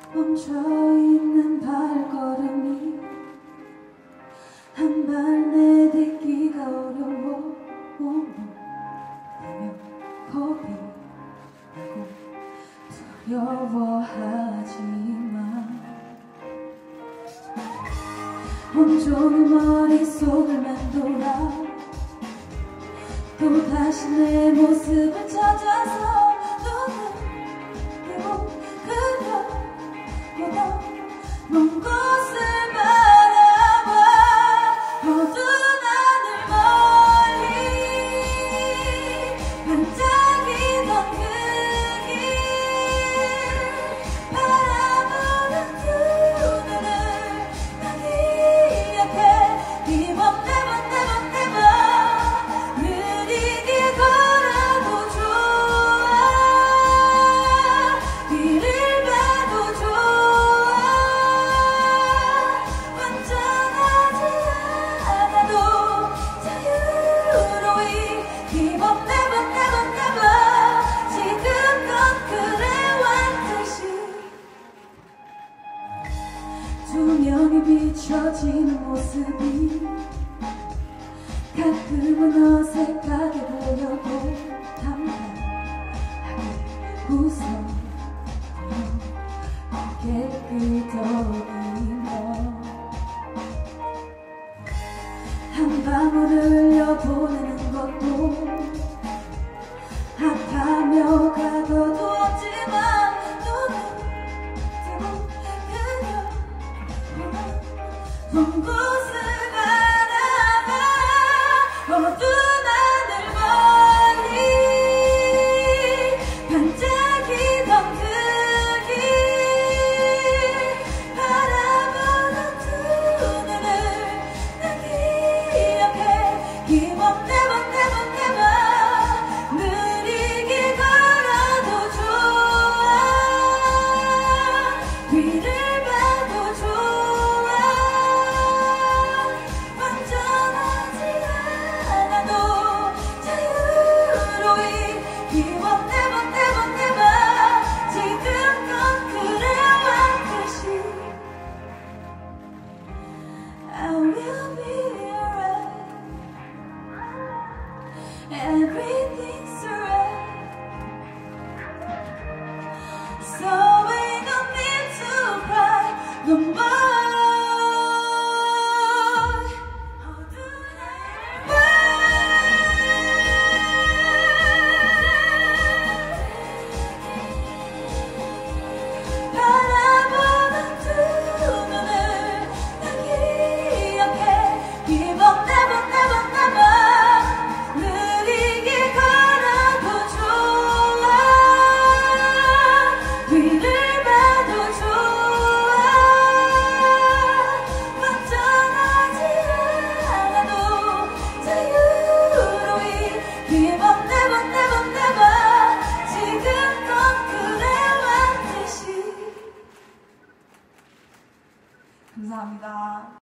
멈춰있는 발걸음이 한 발 내딛기가 어려워 하며 겁이 나고 두려워하지만 온종일 머릿속을 맴돌아 또다시 내 모습을 찾아서 눈을 뜨고 그려보다 먼 곳을 바라봐 어두운 하늘 멀리 반짝이던 그 길 바라보는 두 눈을 난 기억해 이번 매번 느리게 걸어도 좋아 뒤를 봐도 좋아 완전하지 않아도 자유로이 이번 매번 지금껏 그래왔듯이 조명이 비춰지는 모습이 가끔은 어색하게 보여도 담담하게 웃어 고개 끄덕이며 한 방울 흘려보내는 것도 아파며 가둬도 없지만 눈을 뜨고 그려보는 먼 곳을 바라봐 어두운 하늘 멀리 반짝이던 그 길 바라보는 두 눈을 난 기억해 이번 매번 느리게 걸어도 좋아 뒤를 봐도 좋아 완전하지 않아도 자유로이 이번 매번 지금껏 그래왔듯이 I will be alright everything's alright so ain't no need to cry no more 바라보는 두 눈을 난 기억해 이번 매번 느리게 걸어도 좋아 뒤를 봐도 좋아 완전하지 않아도 자유로이 이번 매번 지금껏 그래왔듯이 감사합니다.